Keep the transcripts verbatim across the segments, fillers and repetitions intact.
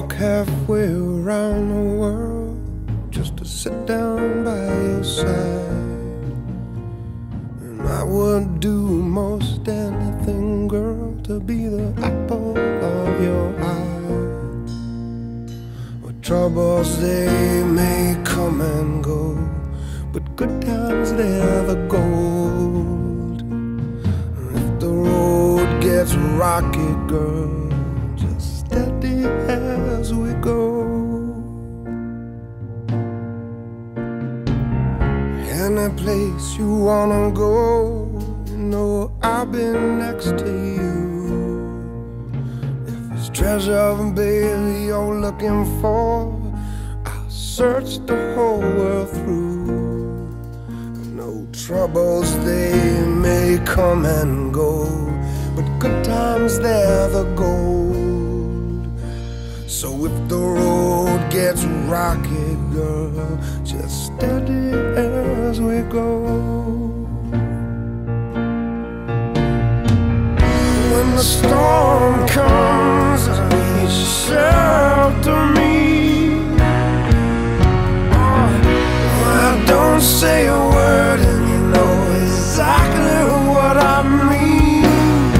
walk halfway around the world just to sit down by your side. And I would do most anything, girl, to be the apple of your eye. But troubles, they may come and go, but good times, they're the gold. And if the road gets rocky, girl, just steady as we go. Any place you wanna go, you know I'll be next to you. If it's treasure, baby, you're looking for, I'll search the whole world through. No troubles, they may come and go, but good times, they're the gold. So if the road gets rocky, girl, just steady as we go. When the storm comes, please shelter me. Oh, don't say a word, and you know exactly what I mean.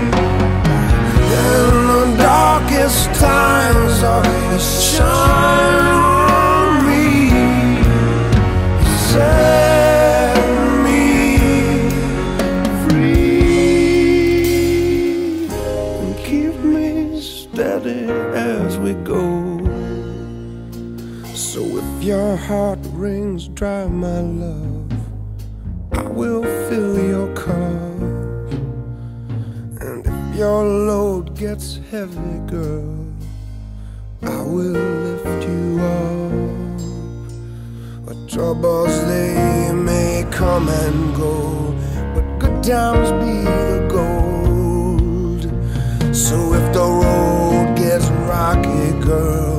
In the darkest times, oh, shine on me, set me free, and keep me steady as we go. So if your heart rings dry, my love, I will fill your cup. And if your load gets heavy, girl, I will lift you up. But troubles, they may come and go, but good times be the gold. So if the road gets rocky, girl,